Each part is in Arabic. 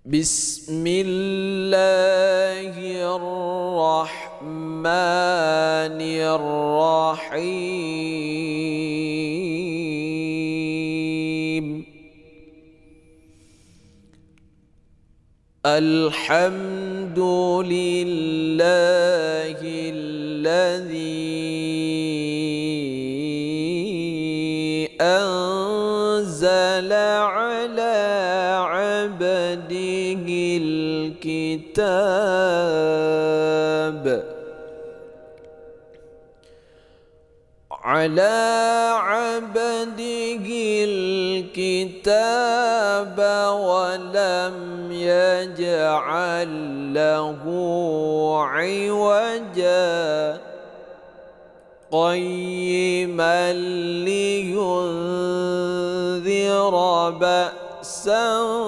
بسم الله الرحمن الرحيم. الحمد لله الذي أنزل على عبده الكتاب ولم يجعل له عوجا قيما لينذر بأسا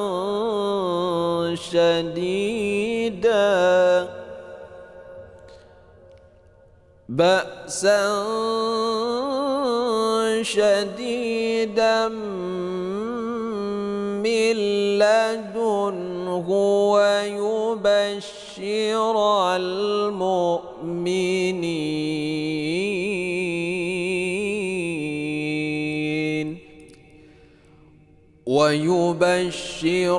شديدا من لدنه ويبشر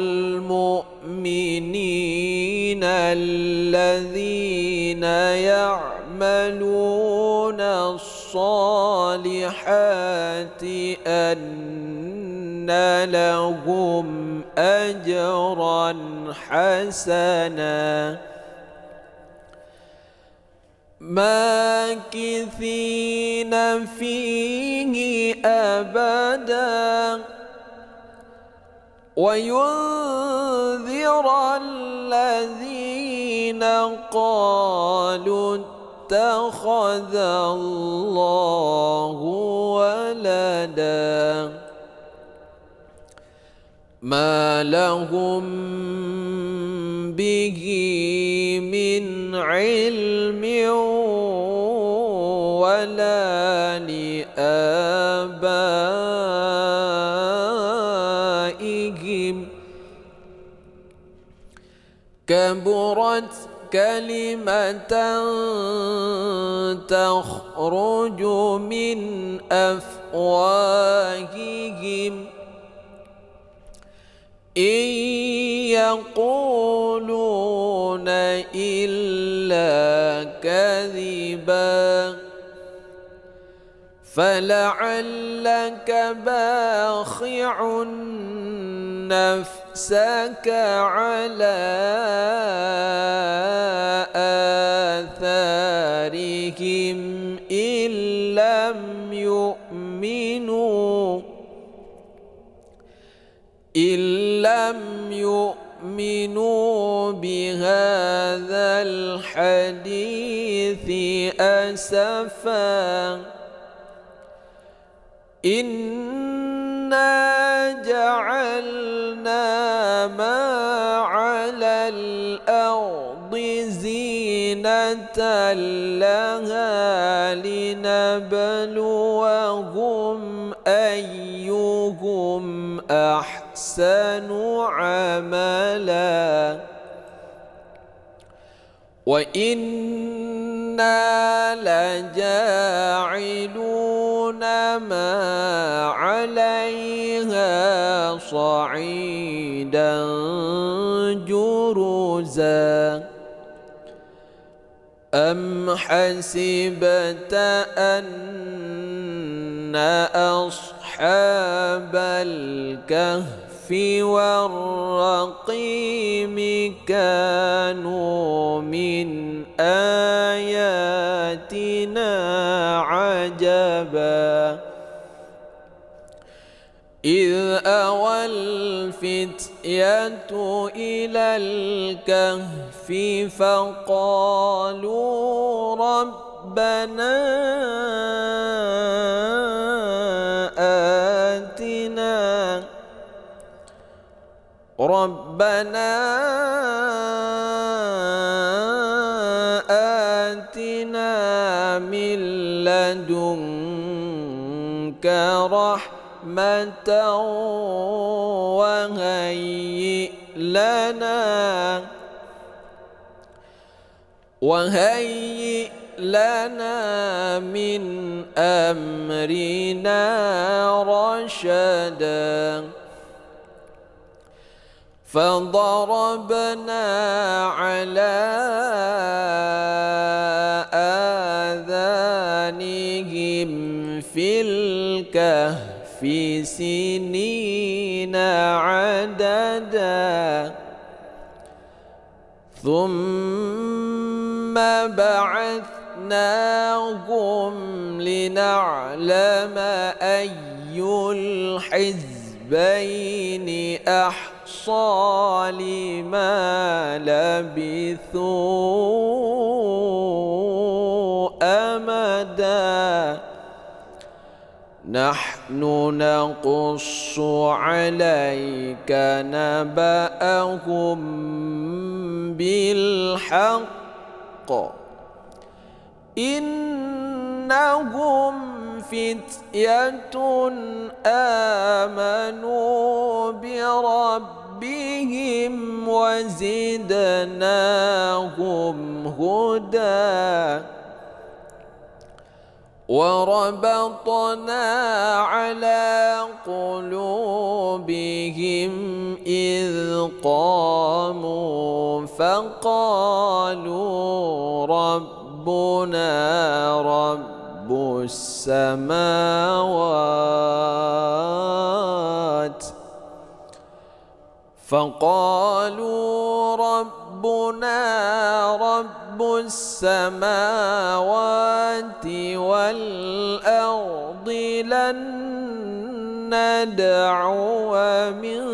المؤمنين الذين يعملون الصالحات أن لهم أجرا حسنا ماكثين فيه أبدا وينذر الذين قالوا اتخذ الله ولدا ما لهم به من علم ولا لآبائهم كبرت كلمة تخرج من أفواههم إن يقولون إلا كذبا فلعلك باخع نفسك على آثارهم إن لم يؤمنوا بهذا الحديث أسفا إنا جعلنا ما على الأرض زينة لها لنبلوهم أيهم أحسن عملا وإنا لجاعلون ما عليها صعيدا جرزا أم حسبت أن أصحاب الكهف والرقيم كانوا من آياتنا عجبا إذ أوى الفتية إلى الكهف فقالوا ربنا آتنا من لدنك رحمة وهيئ لنا من أمرنا رشدا فضربنا على آذانهم في الكهف سنين عددا ثم بعثناهم لنعلم أي الحزبين أحصى لما لبثوا أمدا نحن نقص عليك نبأهم بالحق إنهم فتية آمنوا بربهم وزدناهم هدى وربطنا على قلوبهم إذ قاموا فقالوا ربنا رب السماوات والأرض لن ندعو من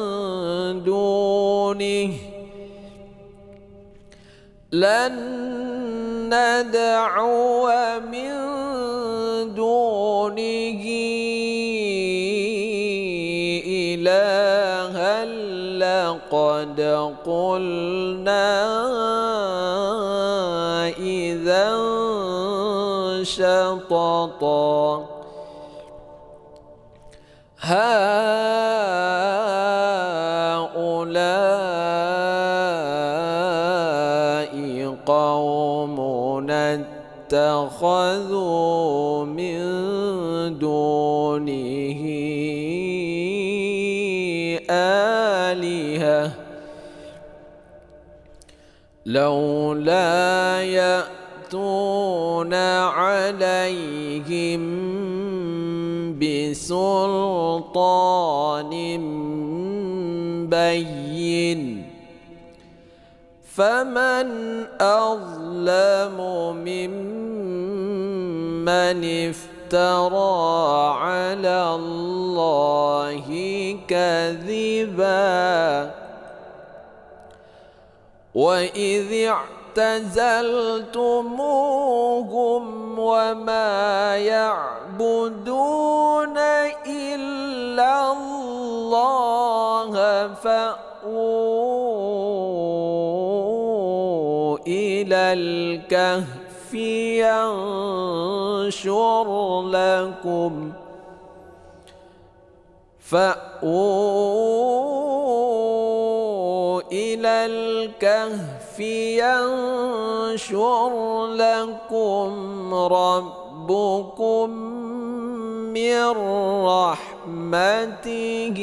دونه إلها لقد قلنا إذا شططا هؤلاء قومنا اتخذوا من دونه آلهة لولا يأتون عليهم بسلطان بين فمن أظلم ممن افترى على الله كذبا وإذ اعتزلتموهم وما يعبدون إلا الله فأووا إلى الكهف ينشر لكم ربكم من رحمته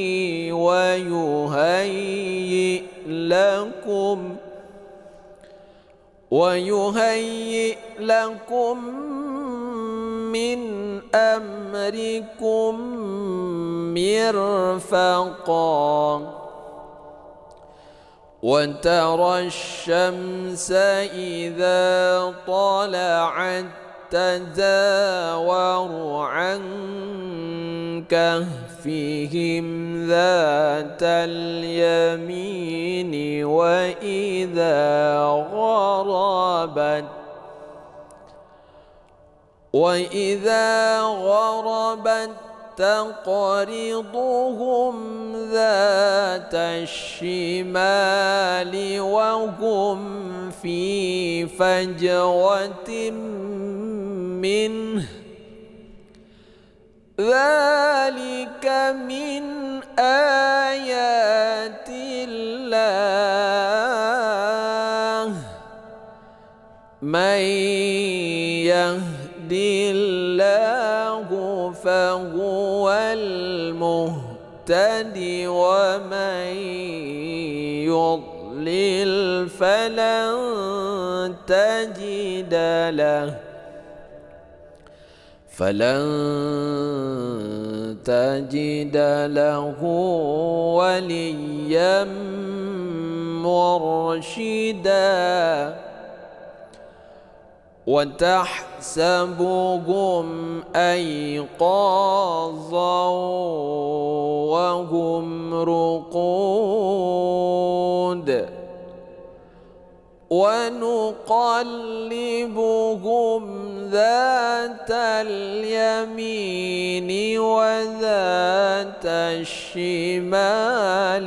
ويهيئ لكم من أمركم مرفقا وترى الشمس إذا طلعت تزاور عن كهفهم ذات اليمين وإذا غربت تقرضهم ذات الشمال وهم في فجوة منه ذلك من آيات الله من يهد الله فهو المهتد ومن يضلل فلن تجد له وليا مرشدا وتحسبهم أيقاظا وهم رقود ونقلبهم ذات اليمين وذات الشمال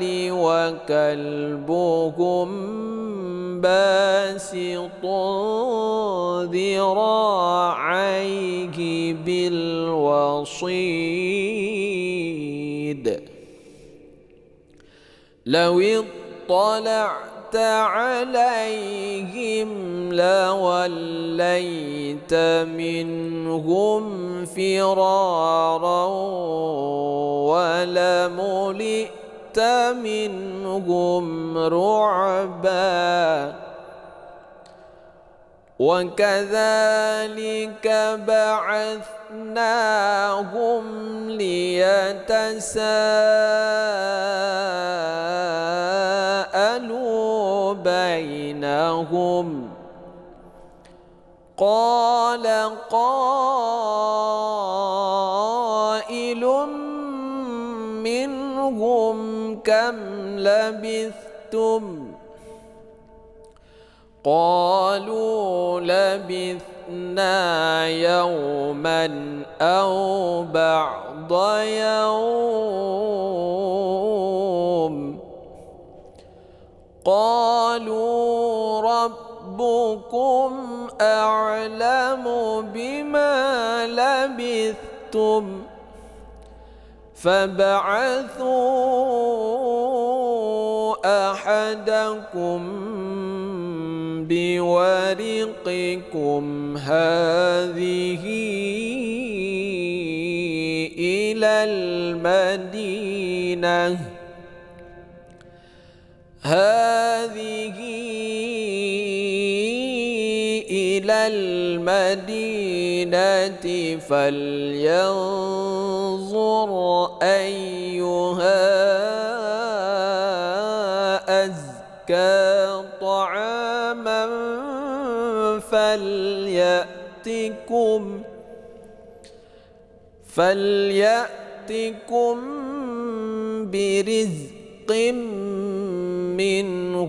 وكلبهم باسط ذراعيه بالوصيد لو اطلعت عليهم لوليت منهم فرارا ولملئت منهم رعبا وكذلك بعثناهم ليتساءلوا بينهم قال قائل منهم كم لبثتم قالوا لبثنا يوما أو بعض يوم قالوا ربكم أعلم بما لبثتم فابعثوا أحدكم بورقكم هذه إلى المدينة فلينظر أيها أزكى طعاما فليأتكم برزق منه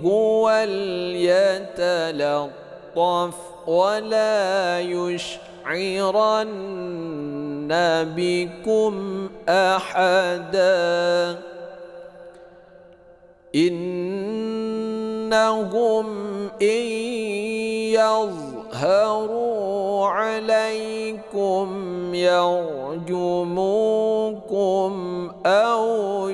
وليتلطف ولا يشعرن بكم أحدا إنهم إن يظهروا عليكم يرجموكم أو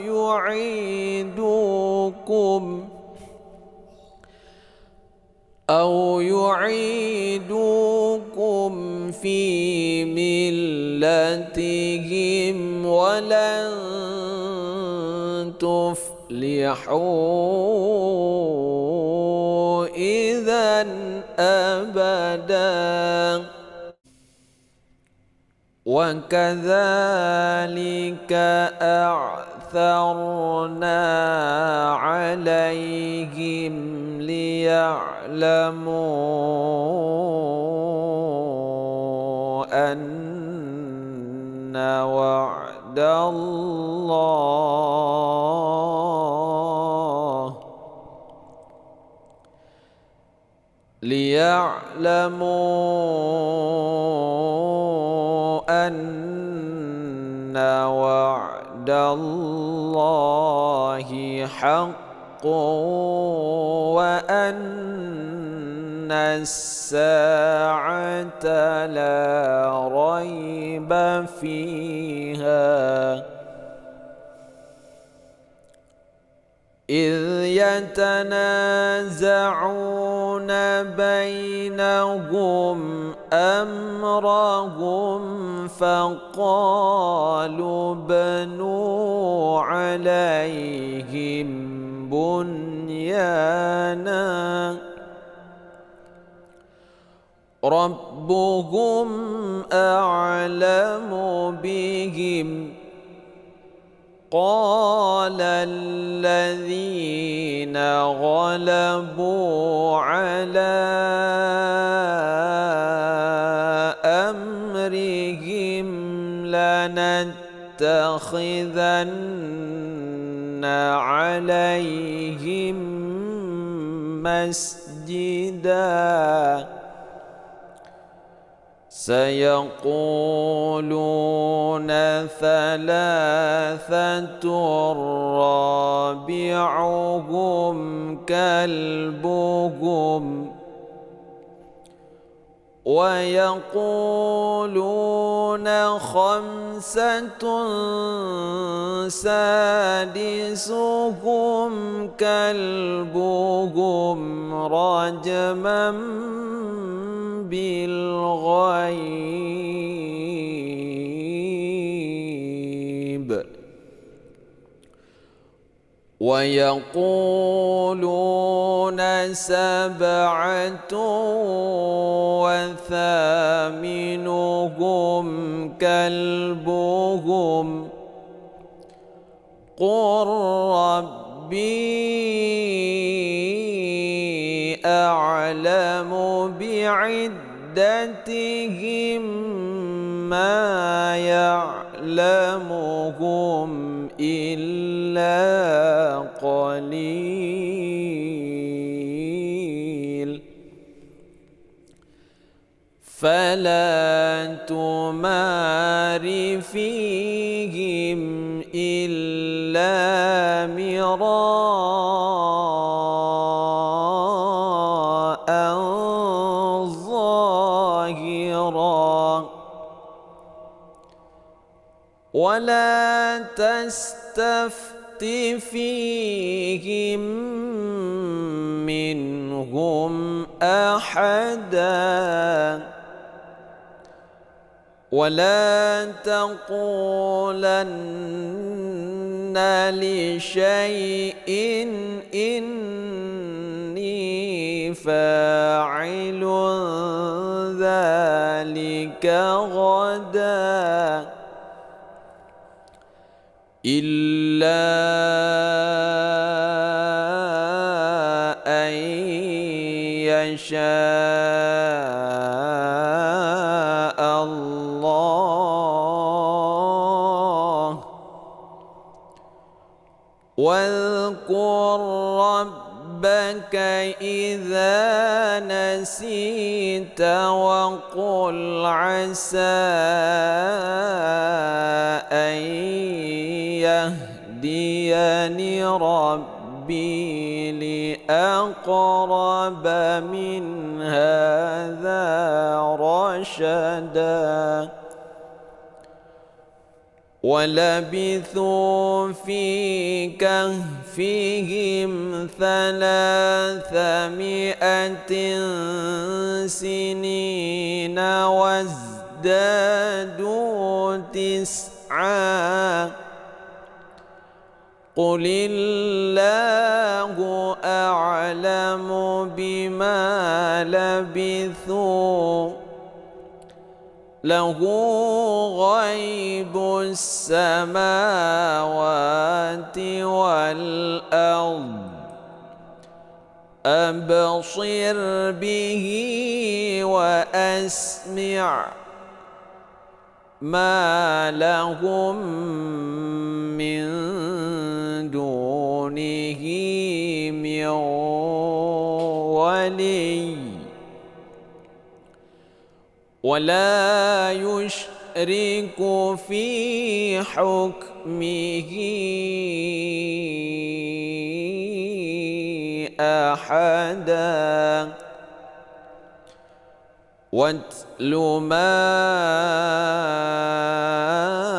يعيدوكم في ملتهم ولن تفلحوا إذا أبدا وكذلك أعثرنا عليهم ليعلموا أن وعد الله حق وأن الساعة لا ريب فيها إذ يتنازعون بينهم أمرهم فقالوا بنوا عليهم بنيانا ربهم أعلم بهم قال الذين غلبوا على أمرهم لنتخذن عليهم مسجدا سيقولون ثلاثة رابعهم كلبهم ويقولون خمسة سادسهم كلبهم رجما بالغيب ويقولون سبعة وثامنهم كلبهم قل ربي أعلم بعدتهم ما يعلمهم إلا قليل فلا تمار فيهم إلا مراء ظاهرا ولا تستفت فيهم منهم أحدا ولا تقولن لشيء إني فاعل ذلك غدا إلا أن يشاء الله واذكر ربك إذا نسيت وقل عسى أن يهديني ربي لأقرب من هذا رشدا ولبثوا في كهفهم 300 سنين وازدادوا 9 قل الله أعلم بما لبثوا له غيب السماوات والأرض أبصر به وأسمع ما لهم من دونه من ولي ولا يشرك في حكمه أحدا واتل ما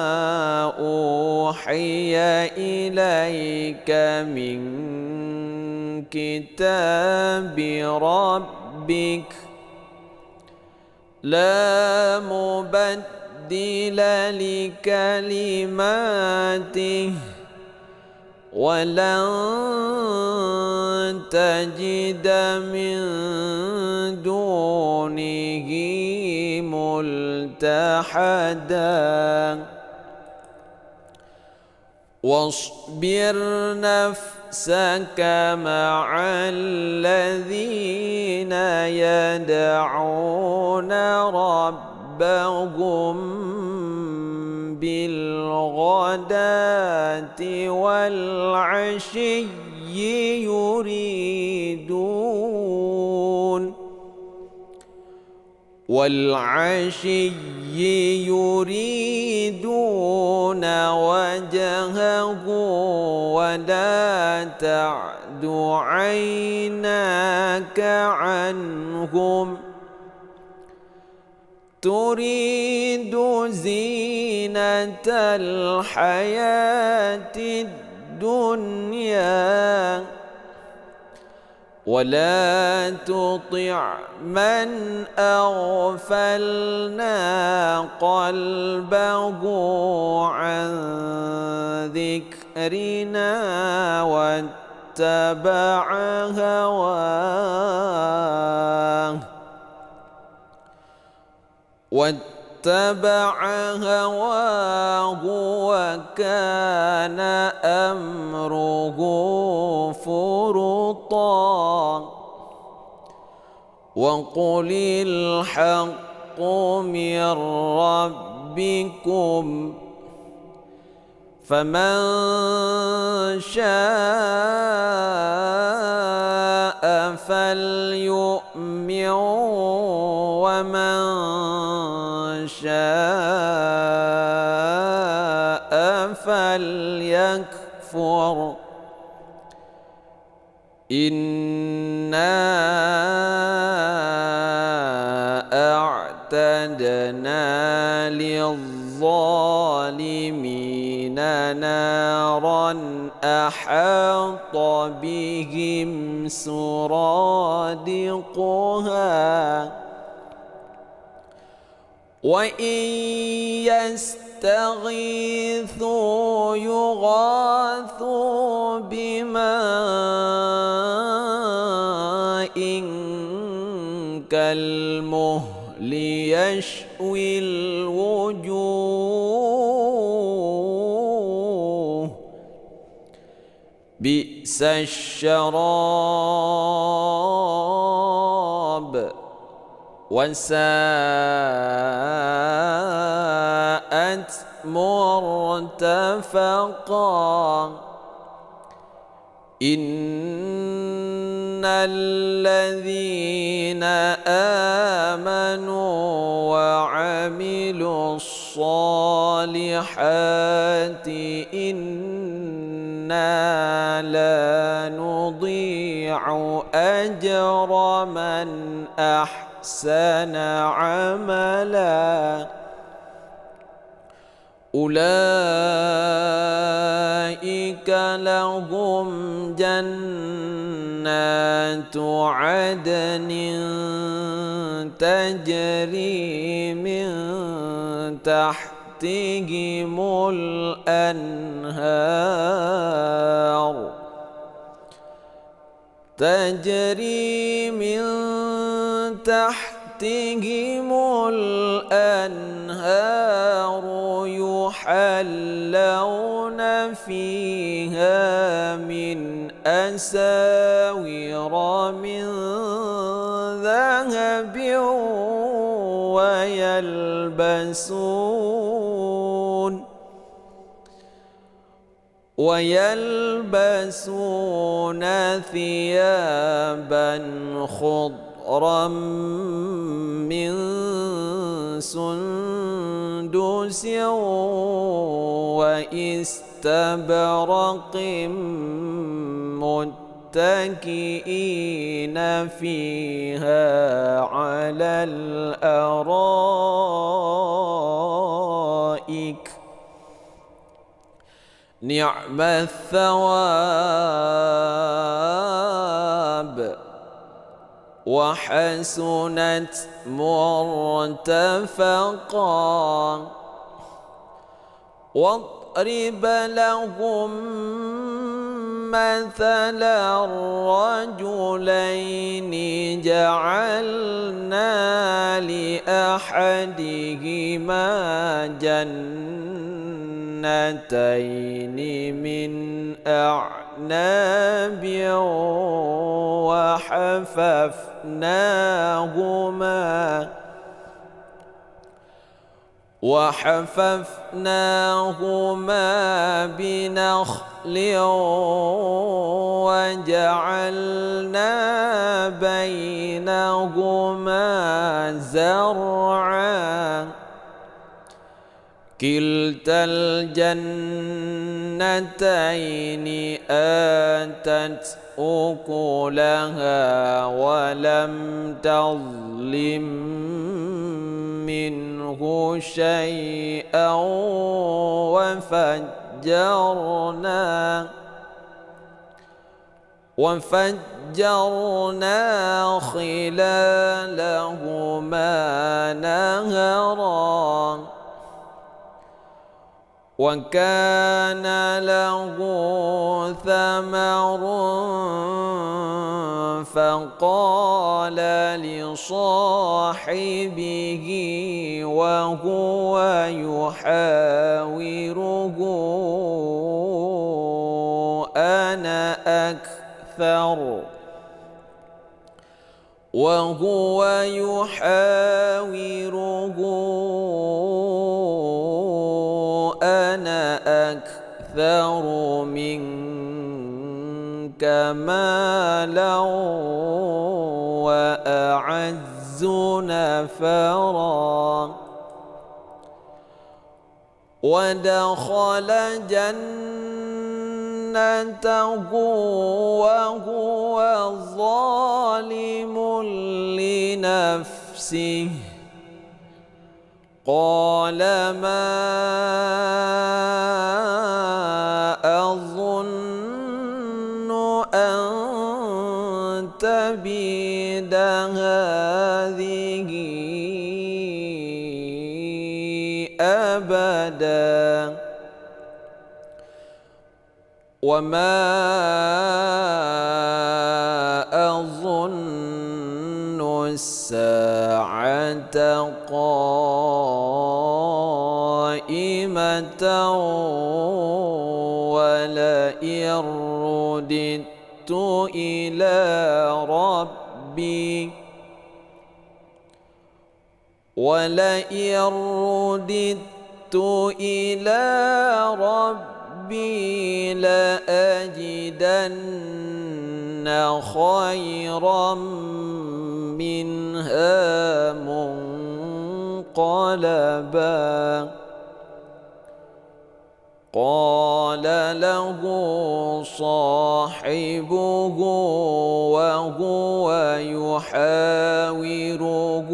أوحي إليك من كتاب ربك لا مبدل لكلماته ولن تجد من دونه ملتحدا واصبر نفسك مع الذين يدعون ربهم بالغداة والعشي يريدون وجهه ولا تعد عيناك عنهم تريد زينة الحياة الدنيا ولا تطع من أغفلنا قلبه عن ذكرنا واتبع هواه وكان أمره فرطا وقل الحق من ربكم فمن شاء فليؤمن ومن شاء فليكفر إنا أعتدنا للظالمين نارا أحاط بهم سرادقها وإن يستغيثوا يغاثوا بماء كالمهل يشوي الوجوه بئس الشراب وساءت مرتفقا إن الذين آمنوا وعملوا الصالحات إنا لا نضيع أجر من أحسن عملا أولئك لهم جنات عدن تجري من تحتهم الأنهار يحلون فيها من أساور من ذهب ويلبسون ثيابا خضرا من سندس واستبرق متكئين فيها على الأرائك نعم الثواب وحسنت مرتفقا واضرب لهم مثلا الرجلين جعلنا لأحدهما جنتين من أعناب وحففناهما بنخل وجعلنا بينهما زرعا كلتا الجنتين آتت أكلها ولم تظلم منه شيئا وفجرنا خلالهما نهرا وكان له ثمر فقال لصاحبه وهو يحاوره أنا أكثر منك مالا وأعز نفرا ودخل جنته وهو ظالم لنفسه قال ما أظن أن تبيد هذه أبدا وما أظن الساعة قائمة ولئن رددت إلى ربي لأجدن خيرا منها منقلبا قال له صاحبه وهو يحاوره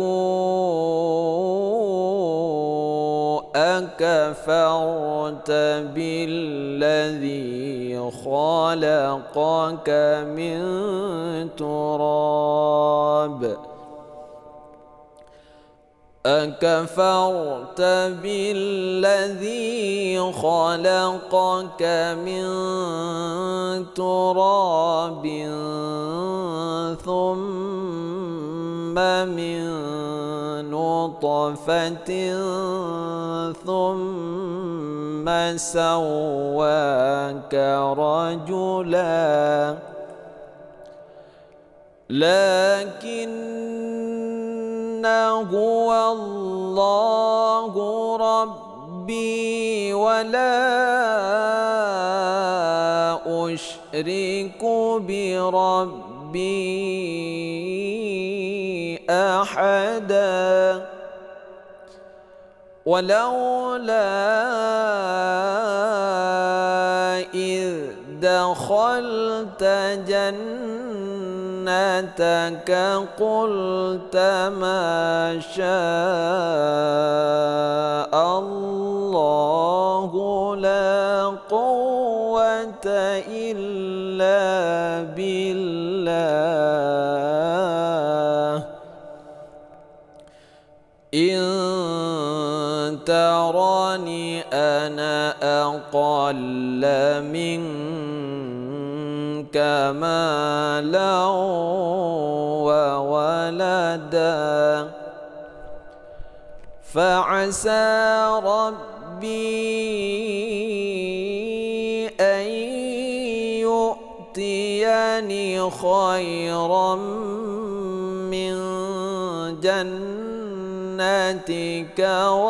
أكفرت بالذي خلقك من تراب أكفرت بالذي خلقك من تراب ثم من نطفة ثم سواك رجلا لكن هو الله ربي ولا أشرك بربي أحدا ولولا إذ دخلت جنتك قلت ما شاء الله لا قوة إلا بالله أقل منك مالا وولدا فعسى ربي أن يؤتيني خيرا من جنتك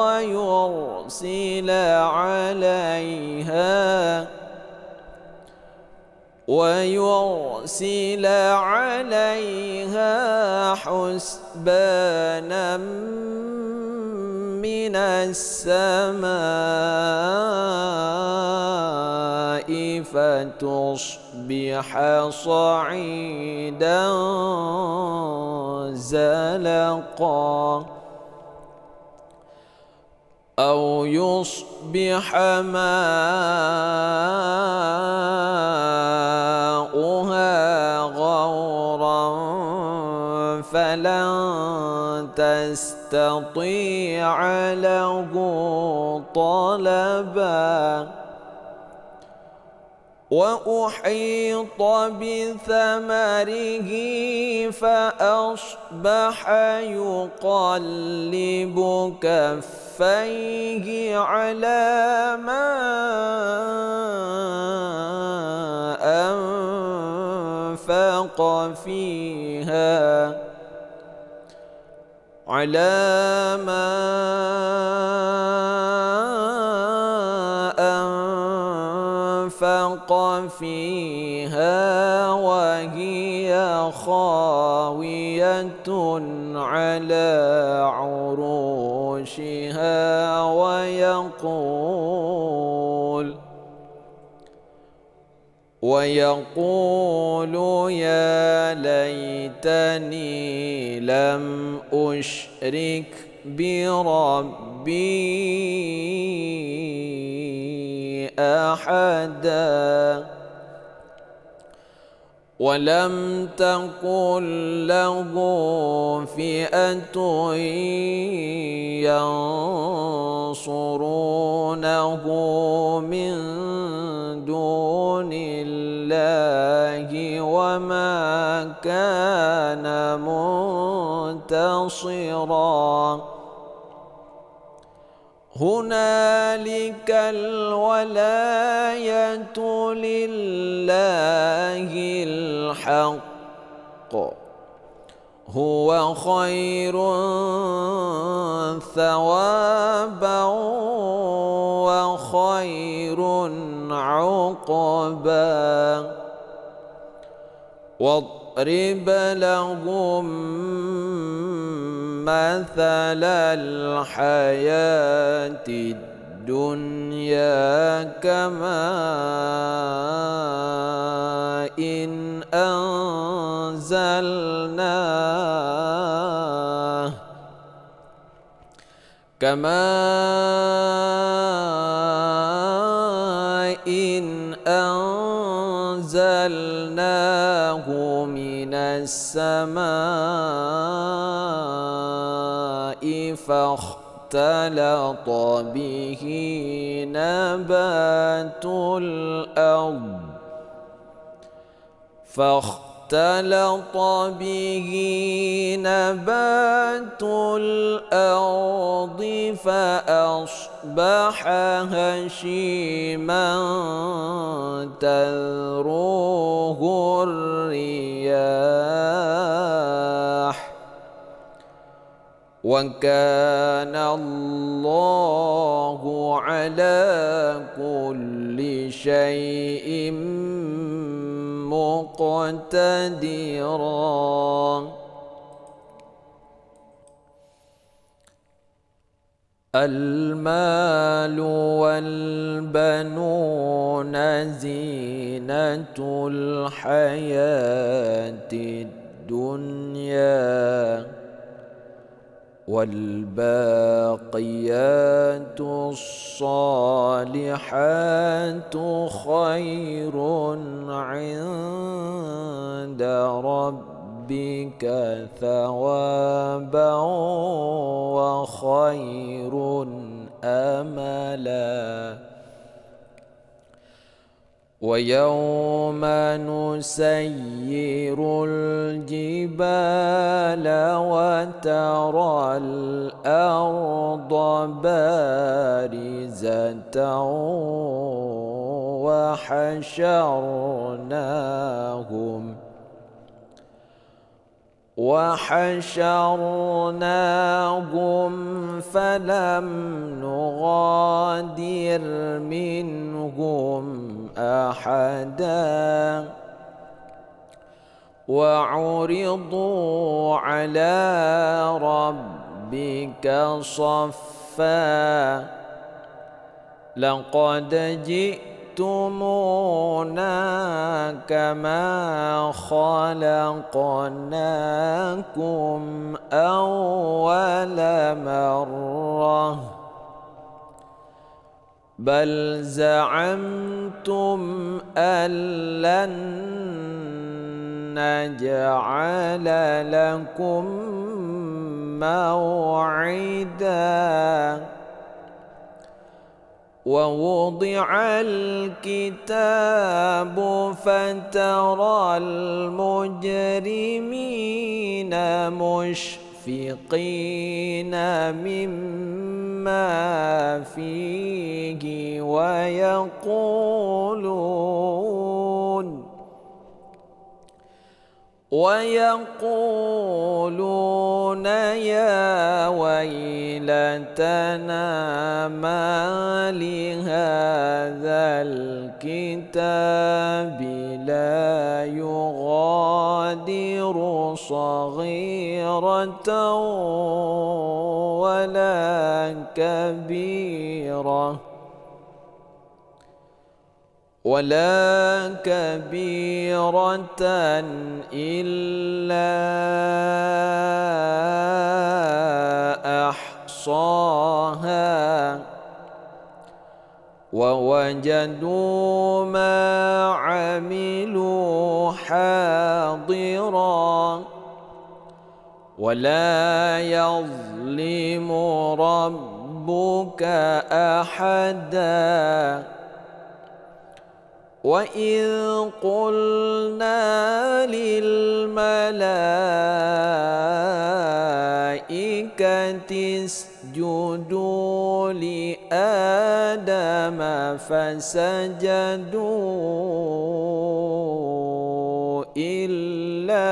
ويرسل عليها حسبانا من السماء فتصبح صعيدا زلقا أو يصبح ماؤها غورا فلن تستطيع له طلبا وأحيط بثمره فأصبح يقلب كفيه على ما أنفق فيها وهي خاوية على عروشها ويقول يا ليتني لم أشرك بربي أحدا ولم تكن له فئة ينصرونه من دون الله وما كان منتصرا هنالك الولاية لله الحق هو خير ثوابا وخير عقبا واضرب لهم مثل الحياة الدنيا كماء إن أنزلناه من السماء فاختلط به نبات الأرض فأصبح هشيما تذروه الرياح وكان الله على كل شيء مقتدرا المال والبنون زينة الحياة الدنيا والباقيات الصالحات خير عند ربك ثوابا وخير أملا ويوم نسير الجبال وترى الأرض بارزة وحشرناهم فلم نغادر منهم أحدا وعرضوا على ربك صفا لقد جئتمونا كما خلقناكم أول مرة بل زعمتم أن لن نجعل لكم موعدا ووضع الكتاب فترى المجرمين مشفقين مما فيه ويقولون يا ويلتنا ما لهذا الكتاب لا يغادر صغيرة ولا كبيرة إلا أحصاها ووجدوا ما عملوا حاضرا ولا يظلم ربك أحدا وإذ قلنا للملائكة اسجدوا لآدم فسجدوا إلا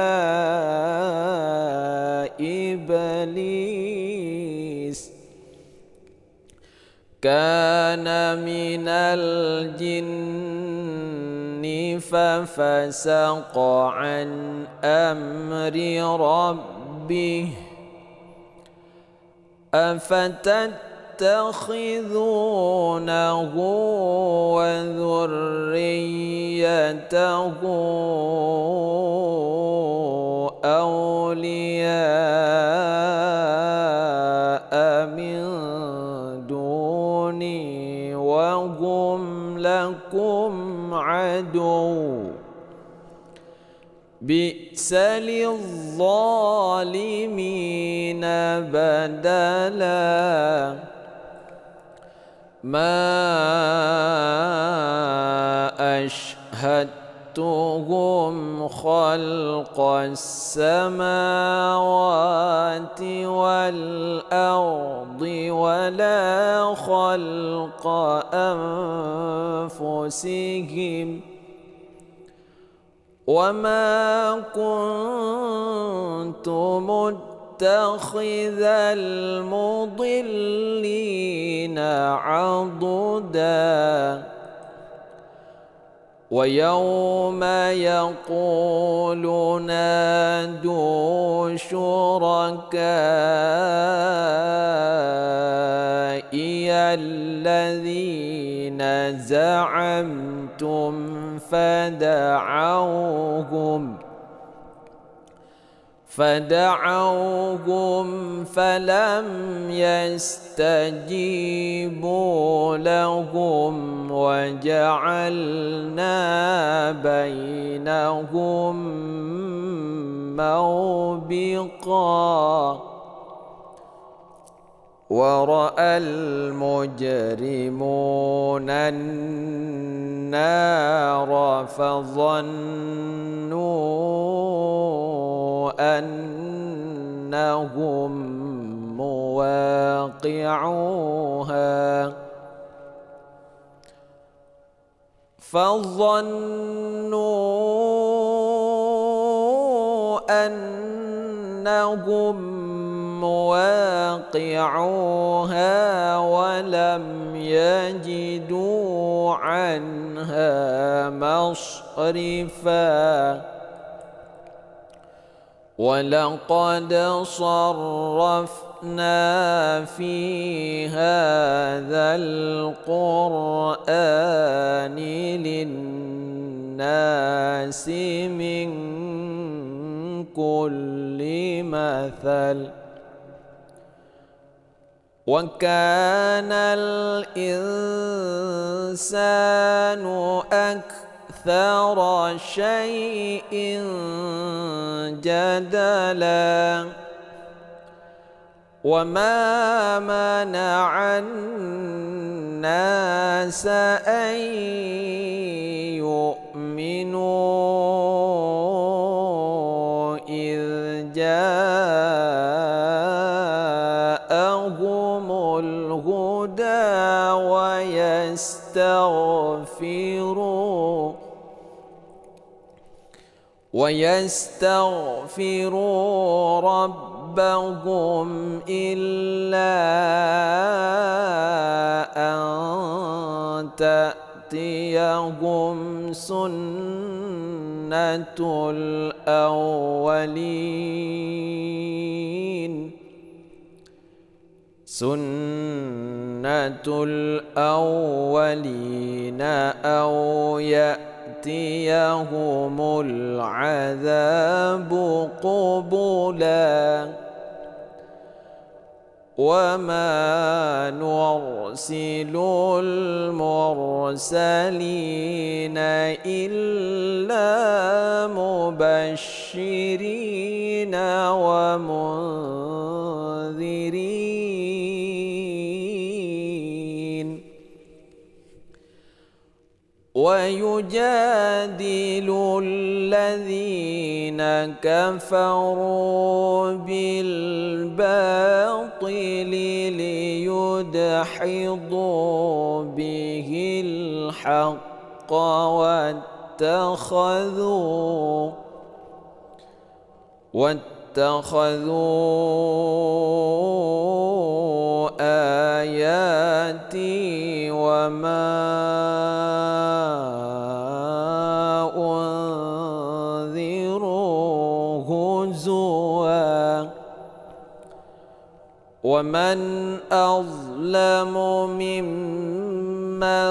إبليس كان من الجن ففسق عن أمر ربه أفتتخذونه وذريته أولياء من دوني وهم لكم عدو بئس للظالمين بدلا ما أشهدتهم خلق السماوات والأرض ولا خلق أنفسهم وما كنت متخذ المضلين عضدا ويوم يقول نادوا شركائي الذين زعمتم فدعوهم فلم يستجيبوا لهم وجعلنا بينهم موبقا ورأى المجرمون النار فظنوا أنهم مواقعوها ولم يجدوا عنها مصرفا ولقد صرفنا في هذا القرآن للناس من كل مثل وكان الإنسان أكثر شيء جدلا وما منع الناس أن يؤمنوا إذ جاءهم الهدى ويستغفروا ربهم إلا أن تأتيهم سنة الأولين أو يأتيهم العذاب قبلا وما نرسل المرسلين إلا مبشرين ومنذرين ويجادل الذين كفروا بالباطل ليدحضوا به الحق واتخذوا آياتي وما أنذروا هزوا ومن أظلم ممن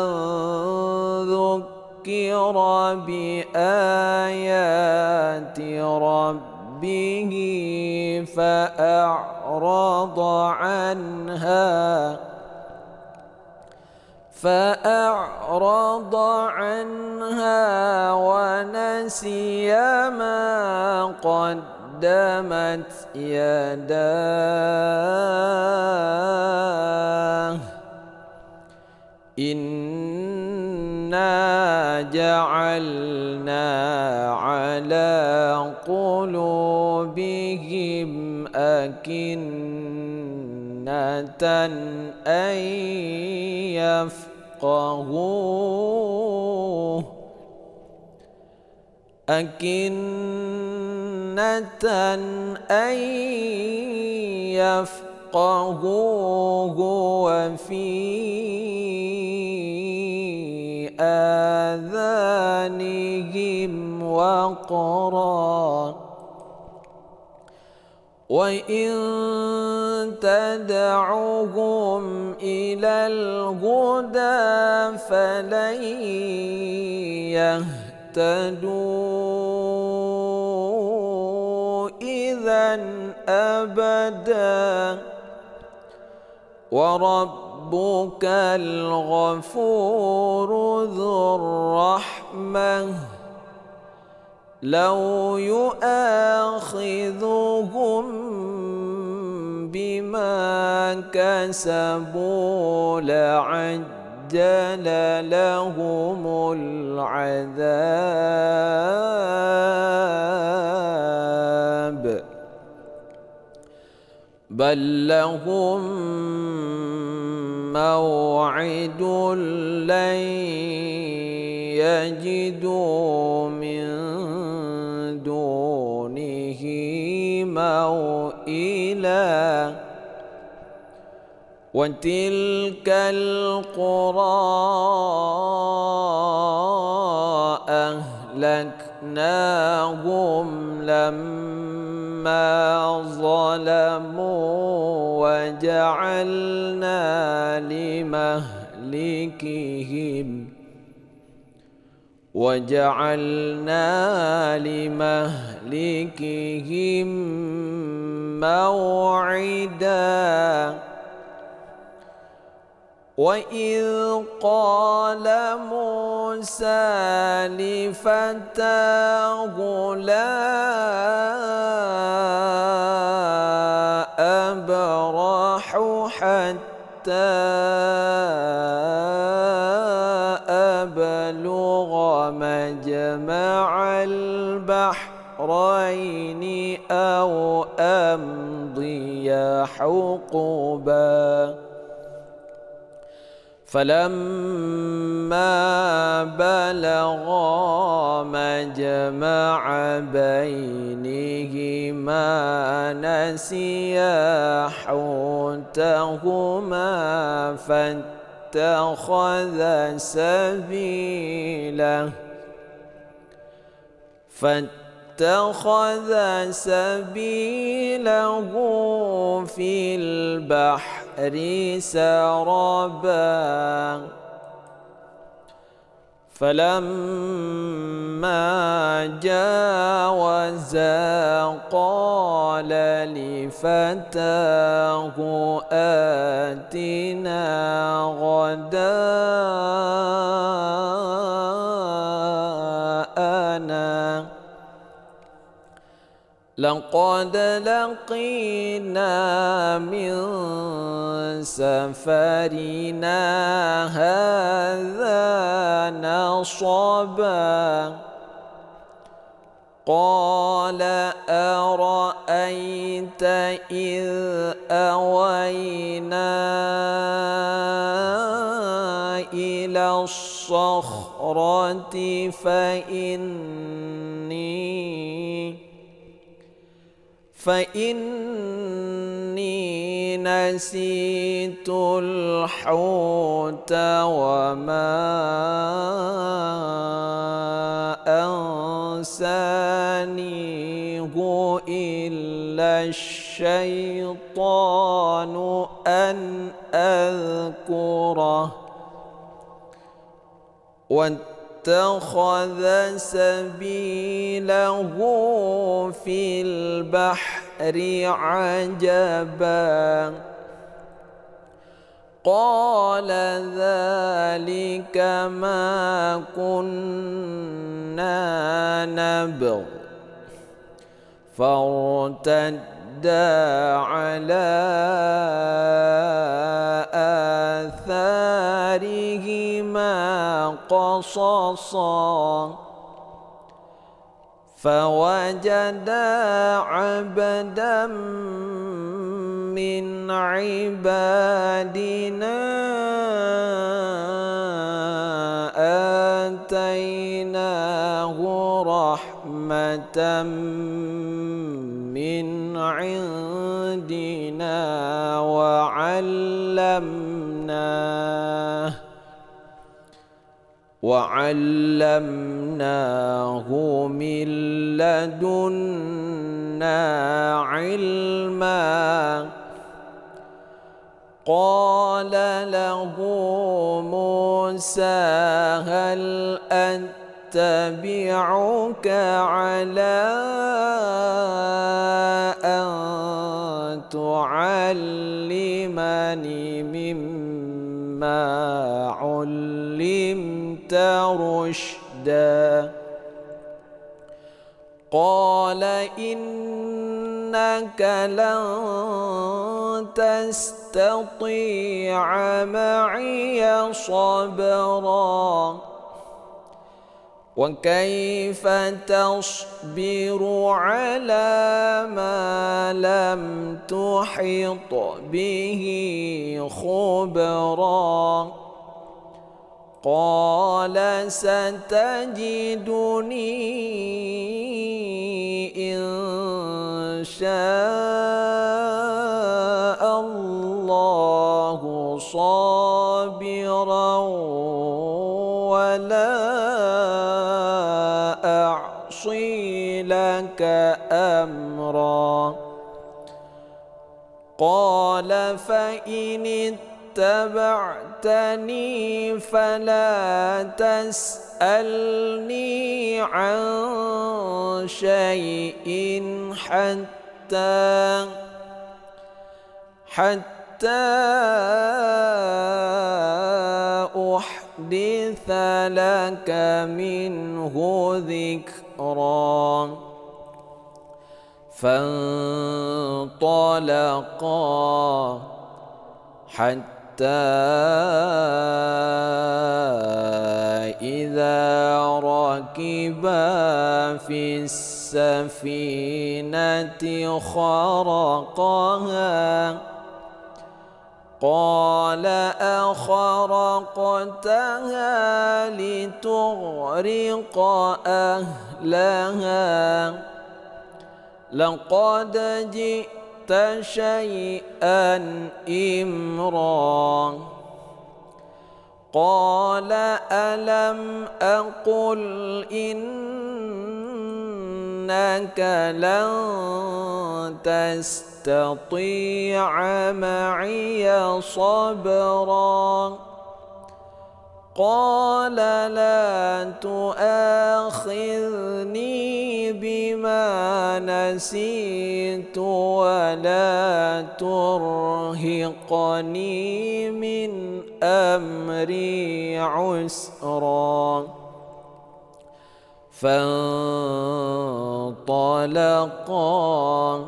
ذكر بآيات ربه فأعرض عنها ونسي ما قدمت يداه إنا جعلنا على قلوبهم أكنة أن يفقهوه وفي آذانهم وقرا وإن تدعوهم إلى الهدى فلن يهتدوا إذا أبدا وربك الغفور ذو الرحمة لو يؤاخذهم بما كسبوا لعجل لهم العذاب بل لهم موعد لن يجدوا من دونه موئلا وتلك القرى أهلكناهم لما ظلموا وجعلنا لمهلكهم موعدا وإذ قال موسى لفتاه لا أبرح حتى أبلغ مجمع البحرين أو أمضي حقبا فلما بلغا مجمع بينهما نسيا حوتهما فاتخذ سبيله في البحر سربا فلما جاوزا قال لفتاه آتنا غداءنا لقد لقينا من سفرنا هذا نصبا قال أرأيت إذ أوينا إلى الصخرة فإني نسيت الحوت وما أنسانيه إلا الشيطان أن أذكره واتخذ سبيله في البحر عجبا قال ذلك ما كنا نبغ فارتدا على آثارهما قصصا فوجدا عبدا من عبادنا آتيناه رحمة من عندنا وعلمناه من لدنا علما قال له موسى هل أتبعك على أن تعلمني مما علمت رشدا قال إنك لن تستطيع تستطيع معي صبرا وكيف تصبر على ما لم تحط به خبرا قال ستجدني إن شاء الله صابرا ولا أعصي لك أمرا قال فإن اتبعتني فلا تسألني عن شيء حتى أحدث لك منه ذكرا فانطلقا حتى إذا ركبا في السفينة خرقها قال أخرقتها لتغرق أهلها لقد جئت شيئا إمرا قال ألم أقل إنك لن تستطيع معي صبرا قال لا تؤاخذني بما نسيت ولا ترهقني من أمري عسرا فانطلقا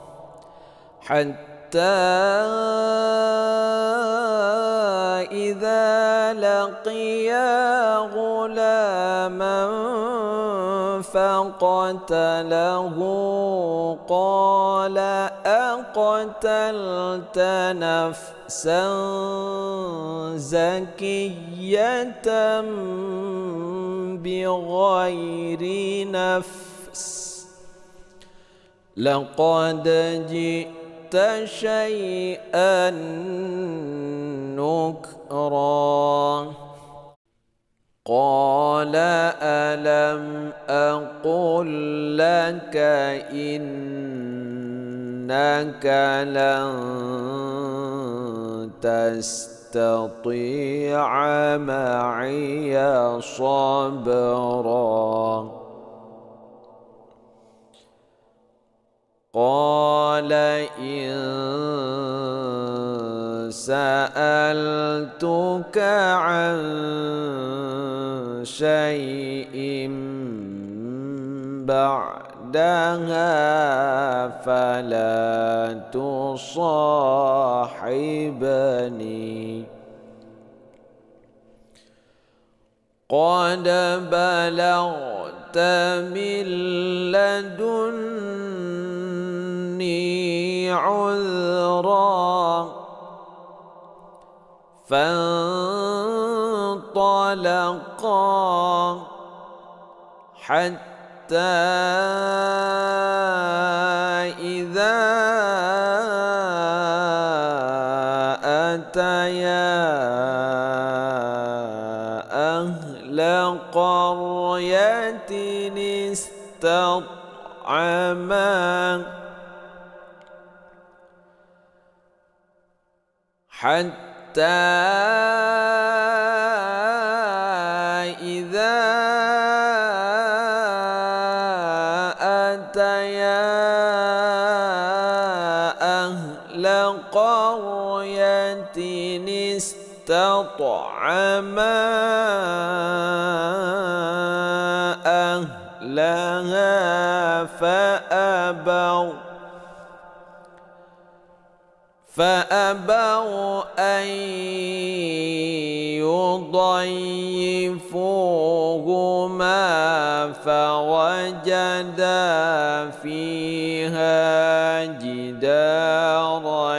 حتى إذا لقيا غلاما فقتله قال أقتلت نفسا زكية بغير نفس لقد جئت شيئا نكرا قال ألم أقل لك إنك لن تستطيع معي صبرا قال إن سألتك عن شيء بعدها فلا تصاحبني قد بلغت من لدني عذرا فانطلقا حتى إذا أتيا أهل قرية استطعما حتى إذا أتيا أهل قرية استطعما أهلها فأبوا أن يضيفوهما فوجدا فيها جدارا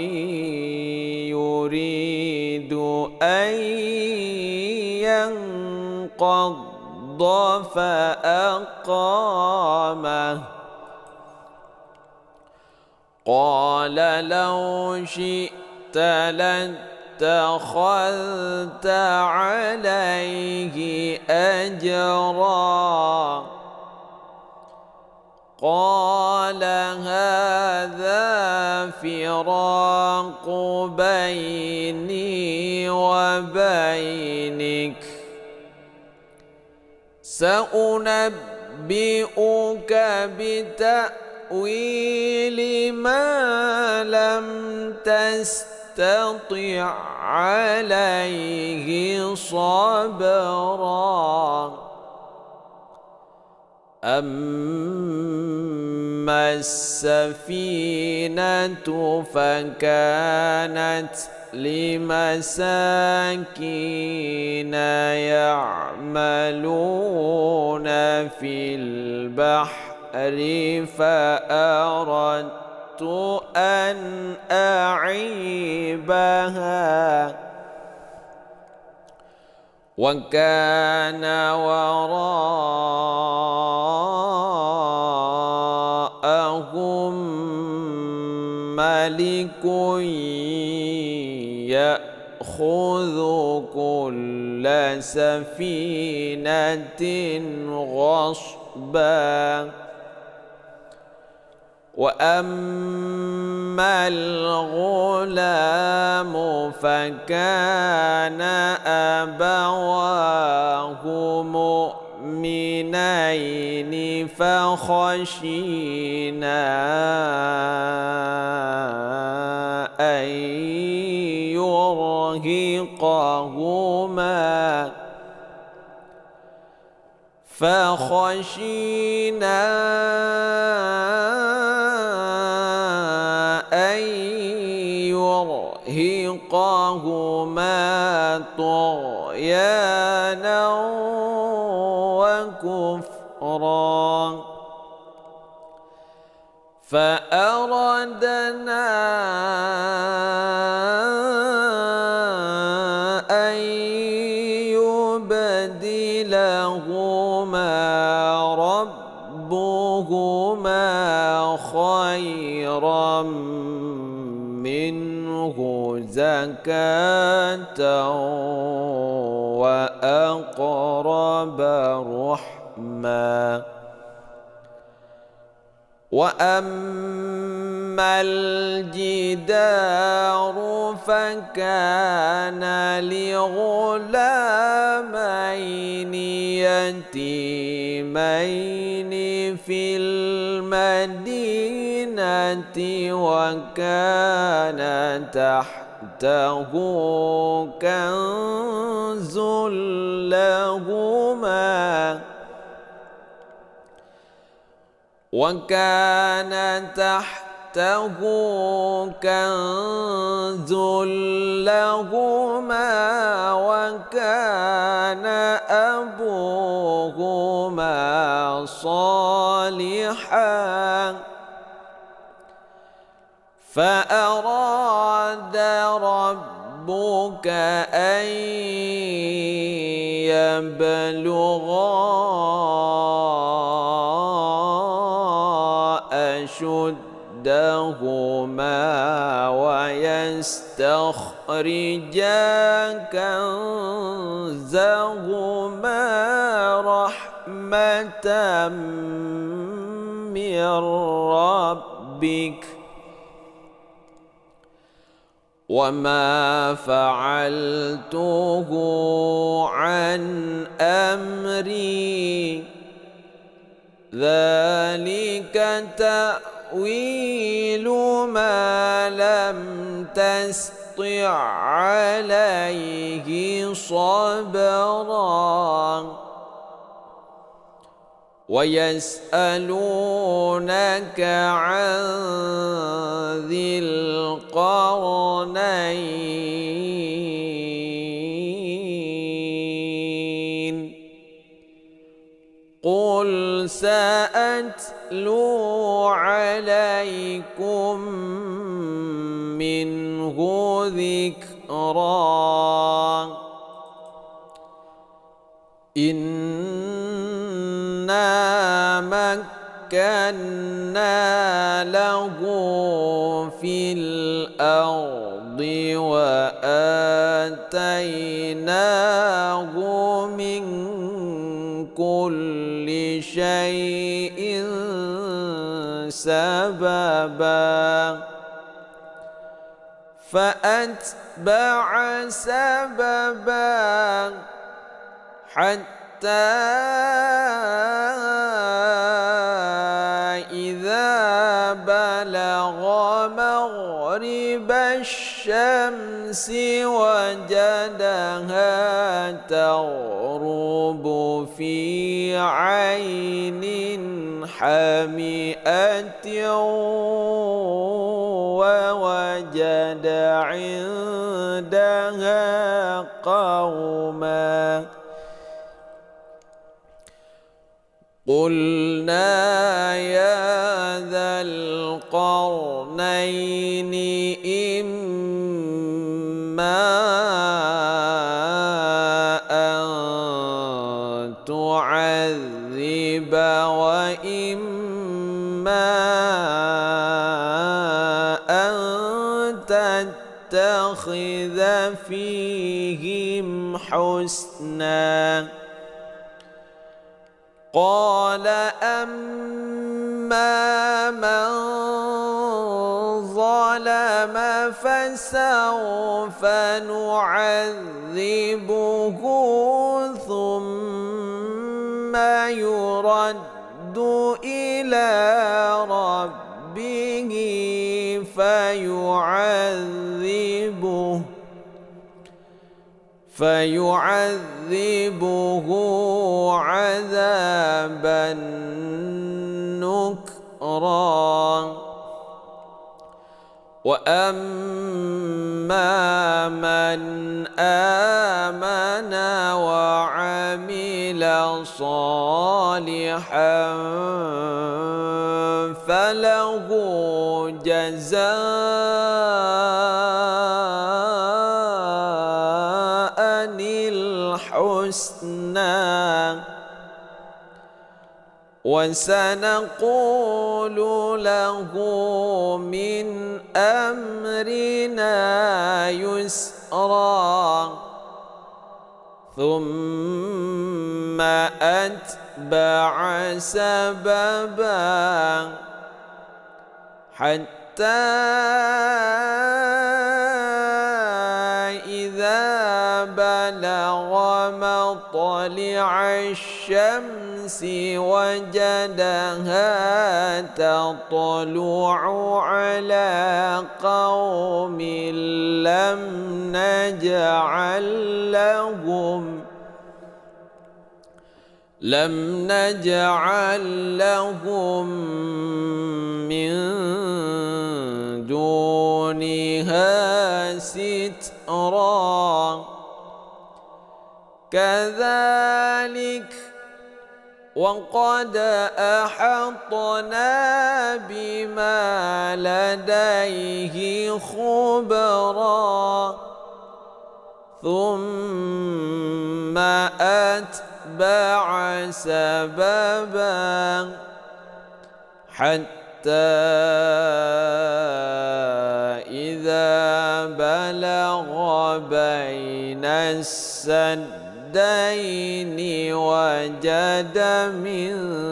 يريد أن ينقض فأقامه قال لو شئت لاتخذت عليه أجرا قال هذا فراق بيني وبينك سأنبئك بتأويل ما لم تستطع عليه صبرا أما السفينة فكانت لمساكين يعملون في البحر فأردت أن أعيبها وكان وراءهم ملك يأخذ كل سفينة غصبا وأما الغلام فكان أبواه مؤمنين فخشينا أن يرهقهما طغيانا وكفرا فأردنا أن يبدلهما ربهما خيرا منه زكاة وأقرب رحما وأما الجدار فكان لغلامين يتيمين في المدينة وكان تحته كنز لهما وكان أبوهما صالحا فأراد ربك أن يبلغا أشدهما ويستخرجا كنزهما رحمة من ربك وما فعلته عن أمري ذلك تأويل ما لم تسطع عليه صبرا ويسألونك عن ذي القرنين قل سأتلو عليكم منه ذكرا إنا مكنا له في الأرض وآتيناه من كل شيء سببا فأتبع سببا حتى إذا بلغ مغرب الشمس وجدها تغرب في عين حمئة ووجد عندها قوما قلنا يا ذا القرنين إما أن تعذب وإما أن تتخذ فيهم حسنا قال أما من ظلم فسوف نعذبه ثم يرد إلى ربه فيعذبه عذابا نكرا وأما من آمن وعمل صالحا فله جزاء الحسنى وسنقول له من أمرنا يسرا ثم أتبع سببا حتى إذا بلغ مطلع الشمس وجدها تطلع على قوم لم نجعل لهم من دونها سترا كذلك وقد أحطنا بما لديه خبرا ثم أتبع سببا حتى إذا بلغ بين السدين وجد من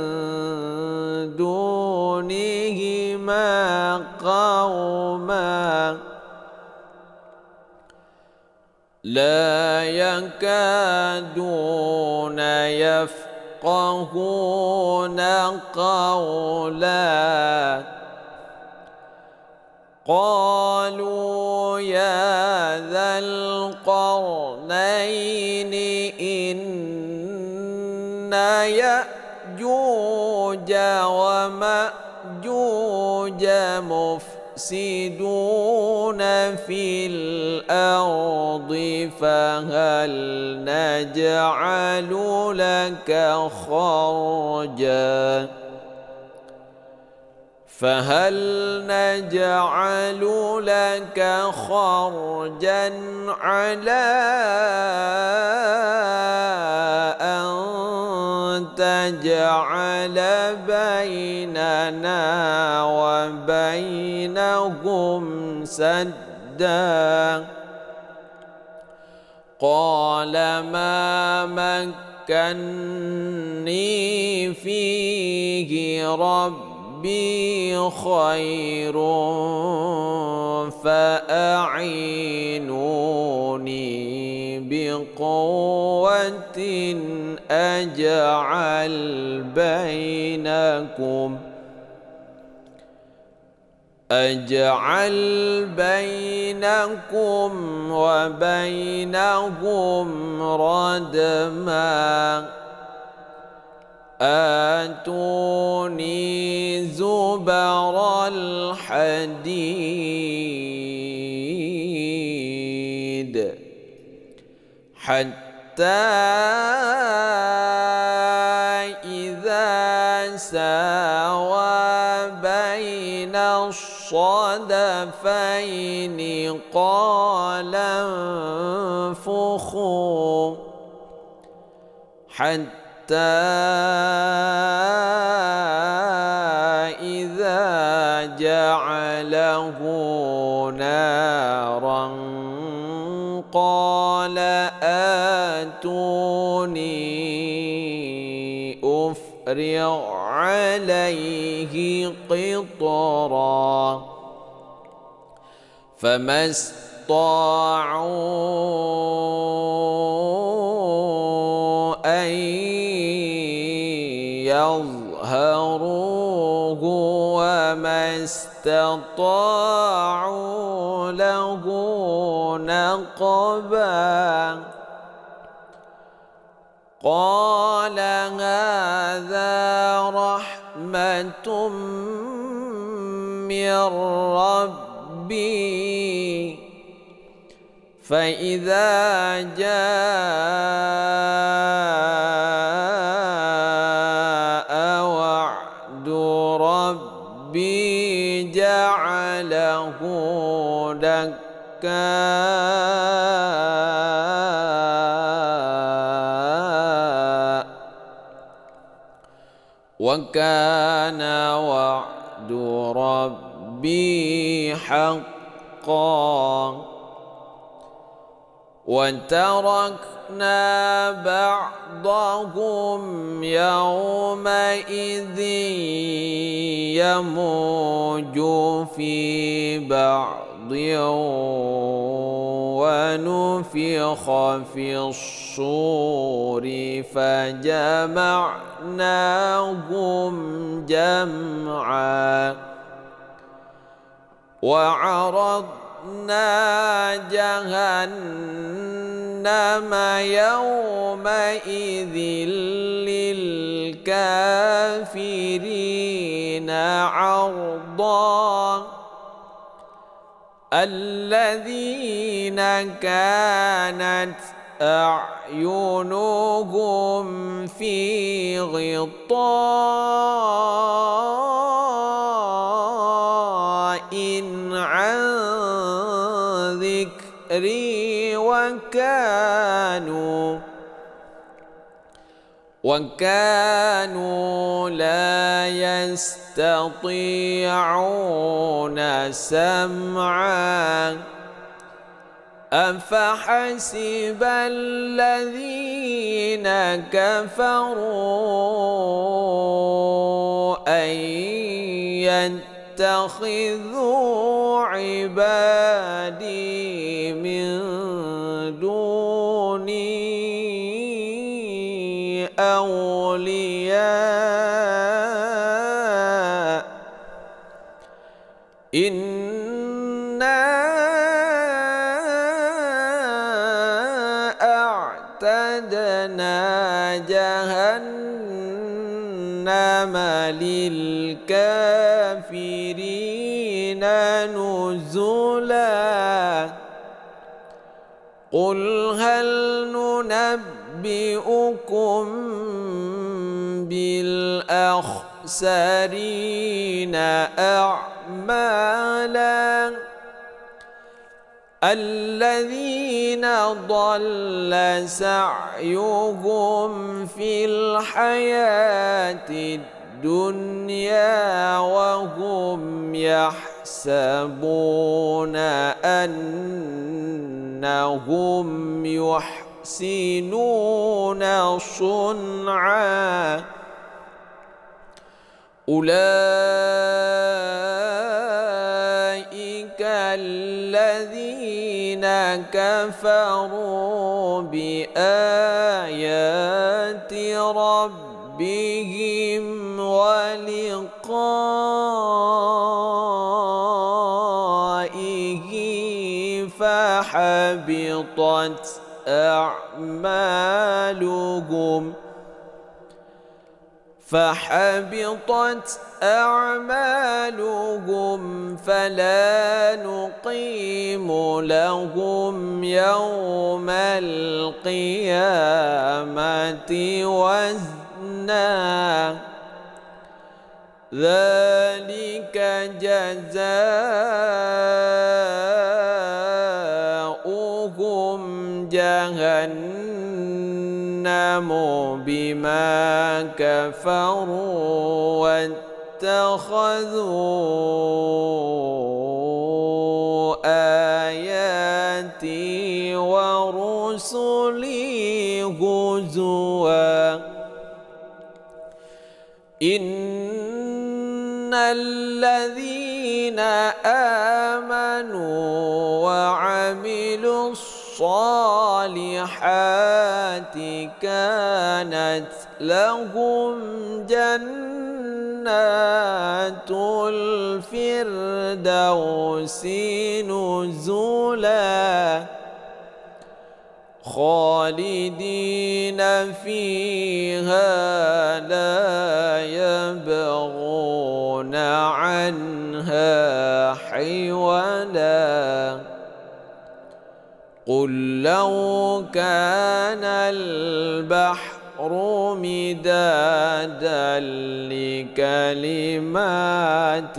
دونهما قوما لا يكادون يفقهون قولا قالوا يا ذا القرنين إن يأجوج ومأجوج مفسدون في الأرض فهل نجعل لك خرجا على أن تجعل بيننا وبينهم سدا قال ما مكني فيه ربي خير فأعينوني بقوة أجعل بينكم وبينهم ردما آتوني زبر الحديد حتى إذا ساوى بين الصدفين قال انفخوا حتى إذا جعله نارا قال آتوني أفرغ عليه قطرا فما استطاعوا أن يظهروه وما استطاعوا له نقبا قال هذا رحمة من ربي فإذا جاء وعد ربي جعله دكا وكان وعد ربي حقا وتركنا بعضهم يومئذ يموج في بعض ونفخ في الصور فجمعناهم جمعا وعرضنا جهنم يومئذ للكافرين عرضا الذين كانت أعينهم في غطاء عن ذكري وكانوا لا يستطيعون سمعا أفحسب الذين كفروا أن يتخذوا عبادي من دوني أولياء إنا أعتدنا جهنم للكافرين نزلا قل هل ننبئكم بالأخسرين أعمالا الذين ضل سعيهم في الحياة الدنيا وهم يحسبون أنهم يحسنون صنعا أولئك الذين كفروا بآيات ربهم ولقائه فحبطت أعمالهم فلا نقيم لهم يوم القيامة وزنا ذلك جزاؤهم جهنم بما كفروا واتخذوا آياتي ورسلي هزوا إن الذين آمنوا وعملوا الصالحات كانت لهم جنات الفردوس نزلا خالدين فيها لا يبغون عنها حولا قل لو كان البحر مدادا لكلمات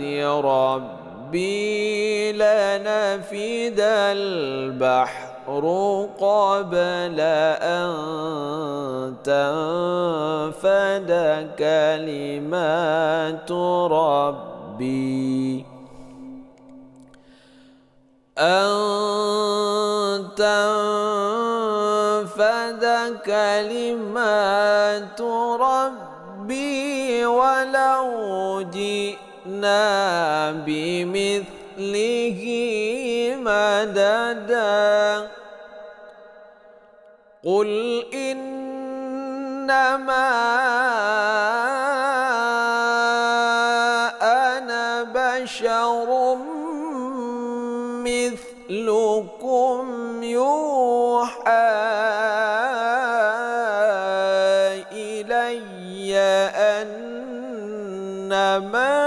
ربي لنفد البحر قبل أن تنفد كلمات ربي كلمات ربي ولو جئنا بمثله مددا قل إنما أنا بشر مثلكم يوحى إلي أنما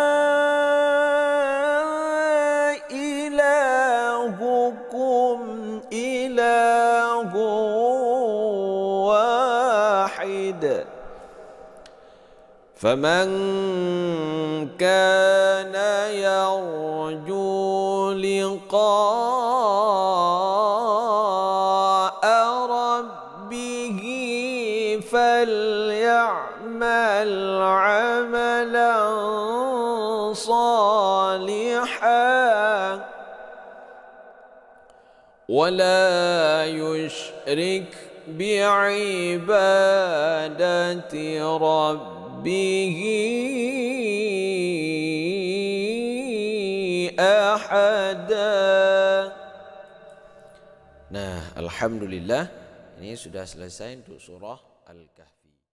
إلهكم إله واحد فمن كان يرجو لقاء ربه فليعمل عملا صالحا ولا يشرك بعبادة ربه أحدا. Nah, alhamdulillah ini sudah selesai untuk surah Al-Kahfi.